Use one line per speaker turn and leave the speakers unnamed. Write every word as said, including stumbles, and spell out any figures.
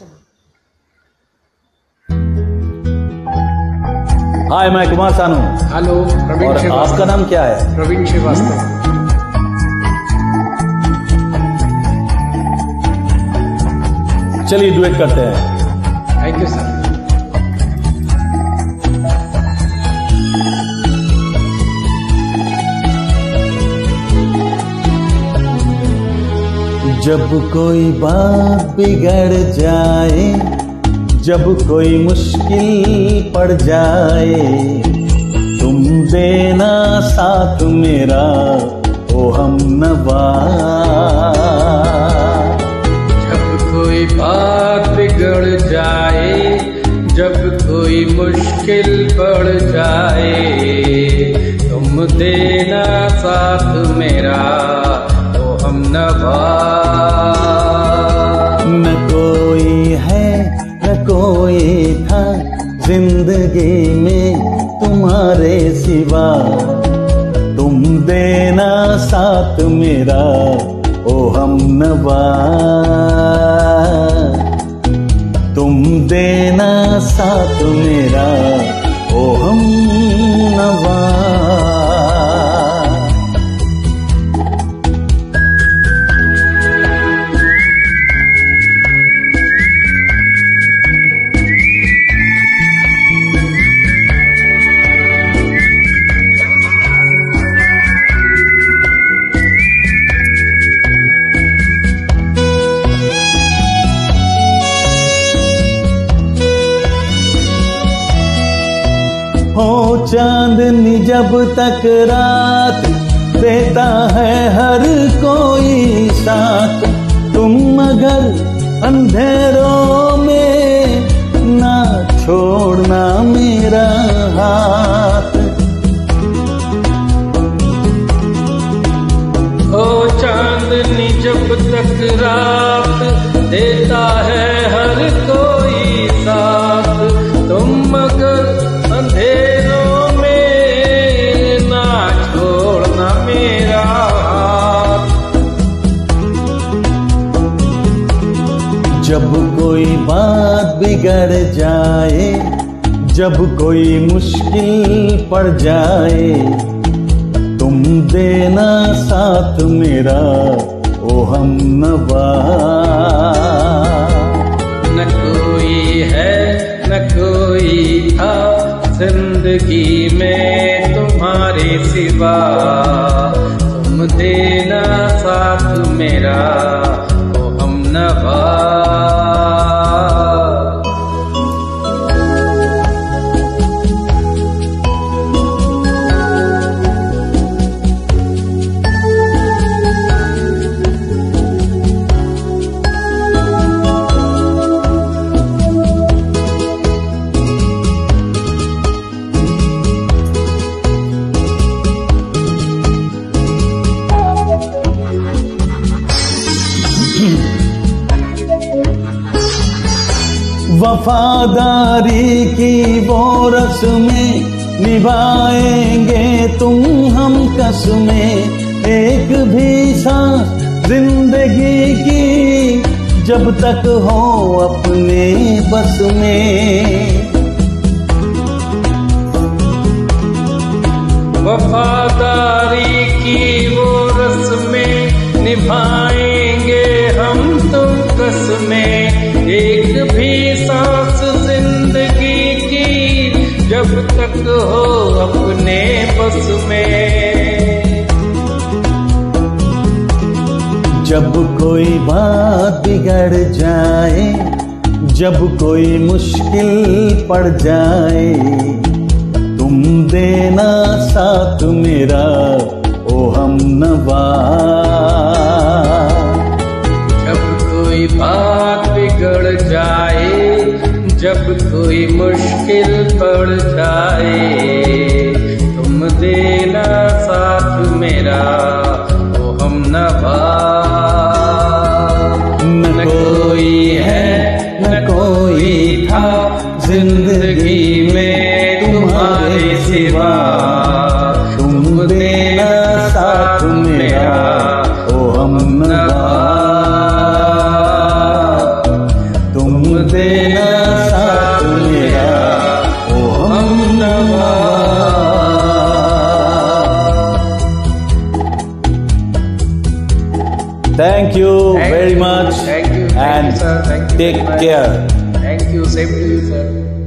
हाय, मैं कुमार सानू।
हेलो, प्रवीण
और
श्रीवास्तव।
आपका नाम क्या है?
प्रवीण श्रीवास्तव।
चलिए डुएट करते हैं।
Thank you sir.
जब कोई बात बिगड़ जाए, जब कोई मुश्किल पड़ जाए, तुम देना साथ मेरा ओ हमनवा।
जब कोई बात बिगड़ जाए, जब कोई मुश्किल पड़ जाए, तुम देना साथ मेरा ओ हमनवा।
न कोई है न कोई था जिंदगी में तुम्हारे सिवा, तुम देना साथ मेरा ओ हमनवा। तुम देना साथ मेरा ओ हमनवा। हो चांदनी जब तक रात देता है हर कोई साथ, तुम मगर अंधेरों में ना छोड़ना मेरा हाथ।
ओ चांदनी जब तक रात देता है हर कोई साथ, तुम मगर अंधेरों में ना छोड़ना मेरा हाथ।
जब कोई बात बिगड़ जाए, जब कोई मुश्किल पड़ जाए, तुम देना साथ मेरा ओ हमनवा।
न कोई है न कोई था जिंदगी में तुम्हारे सिवा, तुम देना साथ मेरा ओ हमनवा।
वफादारी की वो रस्में निभाएंगे तुम हम कसमें, एक भी सांस जिंदगी की जब तक हो अपने बस में।
वफादारी की वो रस्में निभाएंगे हम तुम कसमें, एक भी सांस जिंदगी की जब तक हो अपने बस में।
जब कोई बात बिगड़ जाए, जब कोई मुश्किल पड़ जाए, तुम देना साथ मेरा ओ हमनवा।
जब कोई बात बिगड़ जाए, जब कोई मुश्किल पड़ जाए, तुम देना साथ मेरा ओ हमनवा। न कोई है न कोई था जिंदगी में तुम्हारे सिवा, तुम देना साथ मेरा ओ हमनवा। तुम
देना साथ मेरा ओ हमनवा। Thank you
Thank
very
you.
much.
Thank you. Thank
and
you, sir. Thank you
take
very much.
care.
Thank you. Same to you, sir.